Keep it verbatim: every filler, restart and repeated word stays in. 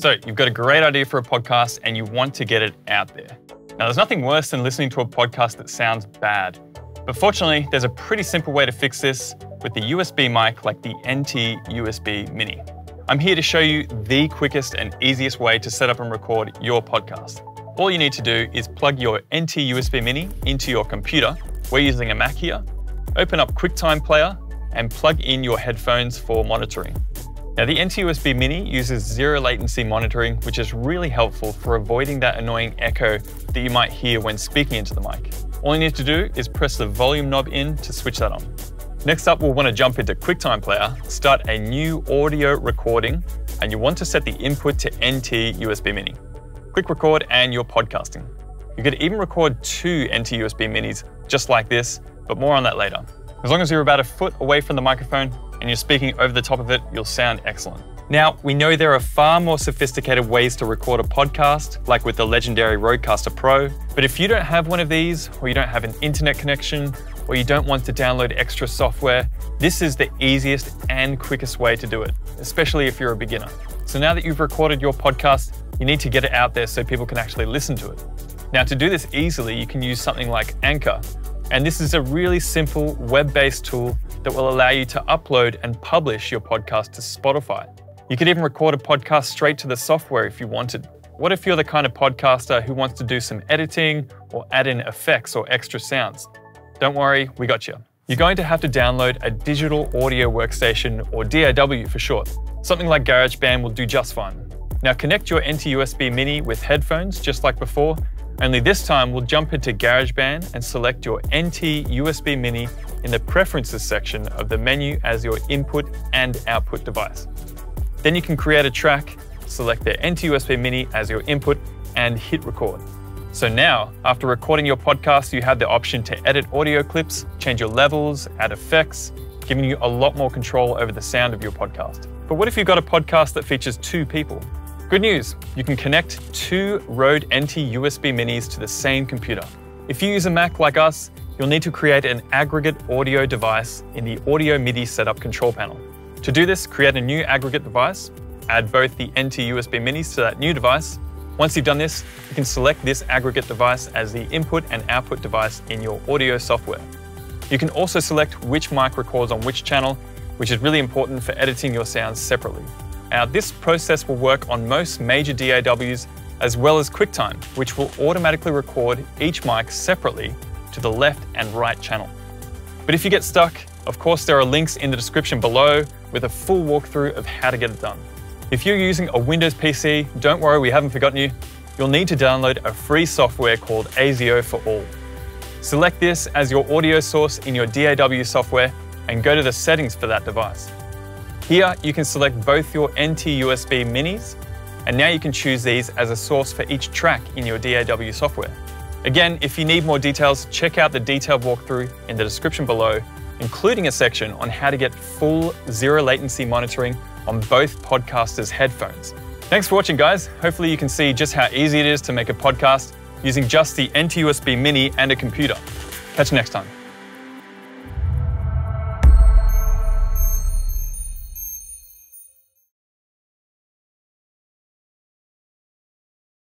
So you've got a great idea for a podcast and you want to get it out there. Now, there's nothing worse than listening to a podcast that sounds bad. But fortunately, there's a pretty simple way to fix this with the U S B mic like the N T U S B Mini. I'm here to show you the quickest and easiest way to set up and record your podcast. All you need to do is plug your N T U S B Mini into your computer. We're using a Mac here. Open up QuickTime Player and plug in your headphones for monitoring. Now, the N T U S B Mini uses zero latency monitoring, which is really helpful for avoiding that annoying echo that you might hear when speaking into the mic. All you need to do is press the volume knob in to switch that on. Next up, we'll want to jump into QuickTime Player, start a new audio recording, and you want to set the input to N T U S B Mini. Click record and you're podcasting. You could even record two N T U S B Minis just like this, but more on that later. As long as you're about a foot away from the microphone and you're speaking over the top of it, you'll sound excellent. Now, we know there are far more sophisticated ways to record a podcast, like with the legendary Rodecaster Pro, but if you don't have one of these, or you don't have an internet connection, or you don't want to download extra software, this is the easiest and quickest way to do it, especially if you're a beginner. So now that you've recorded your podcast, you need to get it out there so people can actually listen to it. Now, to do this easily, you can use something like Anchor. And this is a really simple web-based tool that will allow you to upload and publish your podcast to Spotify. You could even record a podcast straight to the software if you wanted. What if you're the kind of podcaster who wants to do some editing or add in effects or extra sounds? Don't worry, we got you. You're going to have to download a digital audio workstation, or D A W for short. Something like GarageBand will do just fine. Now connect your N T U S B Mini with headphones just like before, only this time we'll jump into GarageBand and select your N T U S B Mini in the Preferences section of the menu as your input and output device. Then you can create a track, select the N T U S B Mini as your input, and hit record. So now, after recording your podcast, you have the option to edit audio clips, change your levels, add effects, giving you a lot more control over the sound of your podcast. But what if you've got a podcast that features two people? Good news, you can connect two Rode N T U S B Minis to the same computer. If you use a Mac like us, you'll need to create an aggregate audio device in the Audio MIDI Setup control panel. To do this, create a new aggregate device, add both the N T U S B Minis to that new device. Once you've done this, you can select this aggregate device as the input and output device in your audio software. You can also select which mic records on which channel, which is really important for editing your sounds separately. Now, this process will work on most major D A Ws as well as QuickTime, which will automatically record each mic separately to the left and right channel. But if you get stuck, of course, there are links in the description below with a full walkthrough of how to get it done. If you're using a Windows P C, don't worry, we haven't forgotten you. You'll need to download a free software called A Z O for All. Select this as your audio source in your D A W software and go to the settings for that device. Here, you can select both your N T U S B Minis, and now you can choose these as a source for each track in your D A W software. Again, if you need more details, check out the detailed walkthrough in the description below, including a section on how to get full zero latency monitoring on both podcasters' headphones. Thanks for watching, guys. Hopefully you can see just how easy it is to make a podcast using just the N T U S B Mini and a computer. Catch you next time.